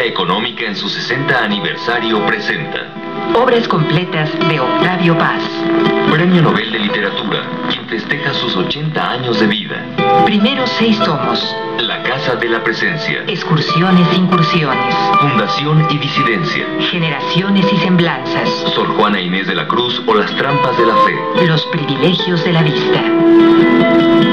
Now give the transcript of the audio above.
Obra Económica en su 60 aniversario presenta Obras completas de Octavio Paz. Premio Nobel de Literatura, quien festeja sus 80 años de vida. Primeros 6 tomos. La Casa de la Presencia. Excursiones e incursiones. Fundación y disidencia. Generaciones y semblanzas. Sor Juana Inés de la Cruz o las trampas de la fe. Los privilegios de la vista.